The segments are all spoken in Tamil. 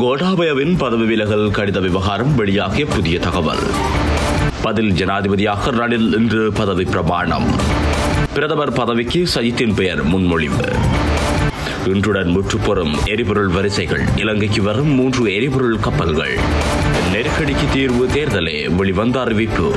கோட்டாபயவின் பதவி விலகல் கடித விவகாரம் வெளியாகிய புதிய தகவல். பதில் ஜனாதிபதியாக ரணில் இன்று பதவி பிரமாணம். பிரதமர் பதவிக்கு சஜித்தின் பெயர் முன்மொழிவு. இன்றுடன் முற்றுப்பெறும் எரிபொருள் வரிசைகள். இலங்கைக்கு வரும் 3 எரிபொருள் கப்பல்கள். நெருக்கடிக்கு தீர்வு தேர்தலே வெளிவந்த அறிவிப்பு.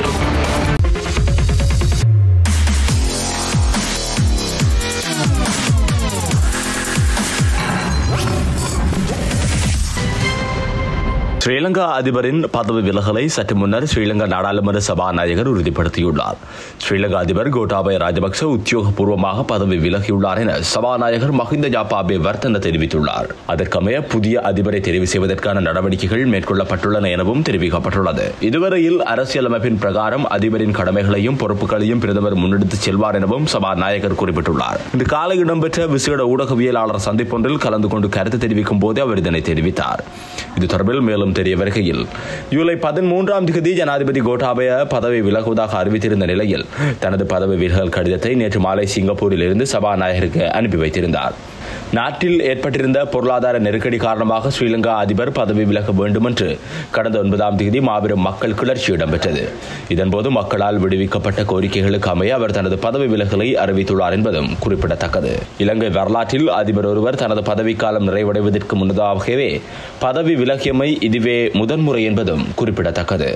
ஸ்ரீலங்கா அதிபரின் பதவி விலகலை சற்று முன்னர் ஸ்ரீலங்கா நாடாளுமன்ற சபாநாயகர் உறுதிப்படுத்தியுள்ளார். ஸ்ரீலங்கா அதிபர் கோட்டாபய ராஜபக்ச உத்தியோகபூர்வமாக பதவி விலகியுள்ளார் என சபாநாயகர் மஹிந்த ஜாபாபே வர்த்தன தெரிவித்துள்ளார். அதற்கமைய புதிய அதிபரை தெரிவு செய்வதற்கான நடவடிக்கைகள் மேற்கொள்ளப்பட்டுள்ளன எனவும் தெரிவிக்கப்பட்டுள்ளது. இதுவரையில் அரசியலமைப்பின் பிரகாரம் அதிபரின் கடமைகளையும் பொறுப்புகளையும் பிரதமர் முன்னெடுத்துச் செல்வார் எனவும் சபாநாயகர் குறிப்பிட்டுள்ளார். இன்று காலை இடம்பெற்ற விசேட ஊடகவியலாளர் சந்திப்பொன்றில் கலந்து கொண்டு கருத்து தெரிவிக்கும் போது அவர் இதனை தெரிவித்தார். இது தொடர்பில் மேலும் தெரிய வருகையில், ஜூலை 13ஆம் தேதி ஜனாதிபதி கோட்டாபய பதவி விலகுவதாக அறிவித்திருந்த நிலையில் தனது பதவி விலகல் கடிதத்தை நேற்று மாலை சிங்கப்பூரில் இருந்து சபாநாயகருக்கு அனுப்பி வைத்திருந்தார். நாட்டில் ஏற்பட்டிருந்த பொருளாதார நெருக்கடி காரணமாக ஸ்ரீலங்கா அதிபர் பதவி விலக வேண்டும் என்று கடந்த 9ஆம் தேதி மாபெரும் மக்கள் கிளர்ச்சி இடம்பெற்றது. இதன்போது மக்களால் விடுவிக்கப்பட்ட கோரிக்கைகளுக்கு அமைய அவர் தனது பதவி விலகலை அறிவித்துள்ளார் என்பதும் குறிப்பிடத்தக்கது. இலங்கை வரலாற்றில் அதிபர் ஒருவர் தனது பதவிக்காலம் நிறைவடைவதற்கு முன்னதாகவே பதவி விலகியமை இதுவே முதன்முறை என்பதும் குறிப்பிடத்தக்கது.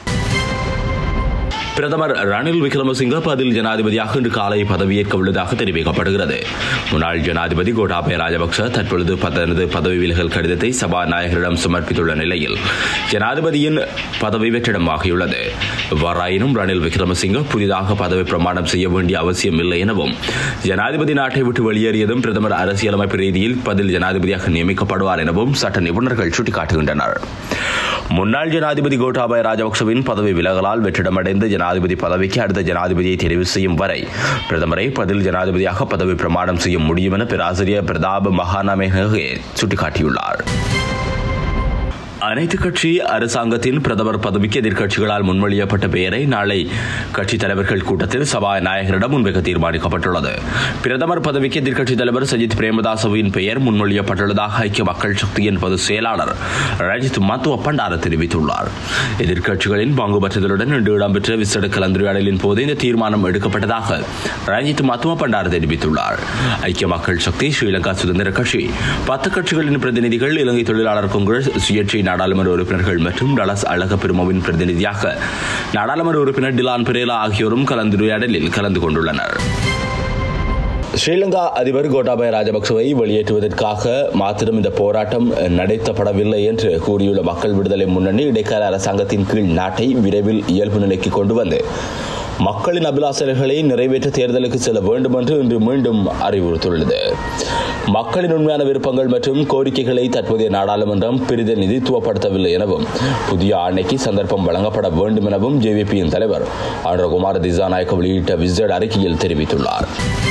பிரதமர் ரணில் விக்ரமசிங்க பதில் ஜனாதிபதியாக இன்று காலை பதவியேற்க உள்ளதாக தெரிவிக்கப்படுகிறது. முன்னாள் ஜனாதிபதி கோட்டாபய ராஜபக்ச தற்பொழுது தனது பதவி விலகல் கடிதத்தை சபாநாயகரிடம் சமர்ப்பித்துள்ள நிலையில் ஜனாதிபதியின் பதவி வெற்றிடமாகியுள்ளது. எவ்வாறாயினும் ரணில் விக்ரமசிங்க புதிதாக பதவி பிரமாணம் செய்ய வேண்டிய அவசியம் இல்லை எனவும், ஜனாதிபதி நாட்டை விட்டு வெளியேறியதும் பிரதமர் அரசியலமைப்பு ரீதியில் பதில் ஜனாதிபதியாக நியமிக்கப்படுவார் எனவும் சட்ட நிபுணர்கள் சுட்டிக்காட்டுகின்றனர். முன்னாள் ஜனாதிபதி கோட்டாபய ராஜபக்சவின் பதவி விலகலால் வெற்றிடமடைந்த ஜனாதிபதி பதவிக்கு அடுத்த ஜனாதிபதியை தெரிவு செய்யும் வரை பிரதமரை பதில் ஜனாதிபதியாக பதவி பிரமாணம் செய்ய முடியும் என பேராசிரியர் பிரதாப் மகாநாமேகே சுட்டிக்காட்டியுள்ளார். அனைத்து கட்சி அரசாங்கத்தின் பிரதமர் பதவிக்கு எதிர்க்கட்சிகளால் முன்மொழியப்பட்ட பெயரை நாளை கட்சித் தலைவர்கள் கூட்டத்தில் சபாநாயகரிடம் முன்வைக்க தீர்மானிக்கப்பட்டுள்ளது. பிரதமர் பதவிக்கு எதிர்க்கட்சித் தலைவர் சஜித் பிரேமதாசவின் பெயர் முன்மொழியப்பட்டுள்ளதாக ஐக்கிய மக்கள் சக்தியின் பொதுச் செயலாளர் ரஞ்சித் மத்துவ பண்டார தெரிவித்துள்ளார். எதிர்க்கட்சிகளின் பங்கு பற்றுதலுடன் இன்று இடம்பெற்ற விசேட கலந்துரையாடலின் போது இந்த தீர்மானம் எடுக்கப்பட்டதாக ரஞ்சித் மத்துவ பண்டார தெரிவித்துள்ளார். ஐக்கிய மக்கள் சக்தி, ஸ்ரீலங்கா சுதந்திர கட்சி, 10 கட்சிகளின் பிரதிநிதிகள், இலங்கை தொழிலாளர் காங்கிரஸ், சுயேட்சை நாடாளுமன்ற உறுப்பினர்கள் மற்றும் டலஸ் அழக பெருமவின் பிரதிநிதியாக நாடாளுமன்ற உறுப்பினர் டிலான் பெரேரா ஆகியோரும் கலந்துரையாடலில் கலந்து கொண்டுள்ளனர். ஸ்ரீலங்கா அதிபர் கோட்டாபய ராஜபக்சவை வெளியேற்றுவதற்காக மாத்திரம் இந்த போராட்டம் நடத்தப்படவில்லை என்று கூறியுள்ள மக்கள் விடுதலை முன்னணி, இடைக்கால அரசாங்கத்தின் கீழ் நாட்டை விரைவில் இயல்பு நிலைக்கு கொண்டு வந்து மக்களின் அபிலாசைகளை நிறைவேற்ற தேர்தலுக்கு செல்ல வேண்டும் என்று இன்று மீண்டும் அறிவுறுத்தியுள்ளது. மக்களின் உண்மையான விருப்பங்கள் மற்றும் கோரிக்கைகளை தற்போதைய நாடாளுமன்றம் பிரதிநிதித்துவப்படுத்தவில்லை எனவும், புதிய ஆணைக்கு சந்தர்ப்பம் வழங்கப்பட வேண்டும் எனவும் ஜேவிபியின் தலைவர் அனுரகுமார திசாநாயக்க வெளியிட்ட விசேட அறிக்கையில் தெரிவித்துள்ளார்.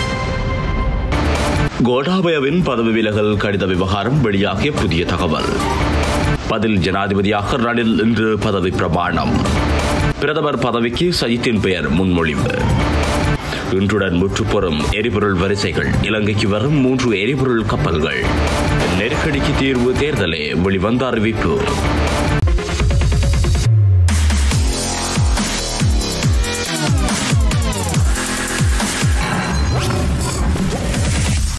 கோட்டாபயவின் பதவி விலகல் கடித விவகாரம் வெளியாகிய புதிய தகவல். பதில் ஜனாதிபதியாக ரணில் இன்று பதவி பிரமாணம். பிரதமர் பதவிக்கு சஜித்தின் பெயர் முன்மொழிவு. இன்றுடன் முற்றுப்பெறும் எரிபொருள் வரிசைகள். இலங்கைக்கு வரும் 3 எரிபொருள் கப்பல்கள். நெருக்கடிக்கு தீர்வு தேர்தலே வெளிவந்த அறிவிப்பு.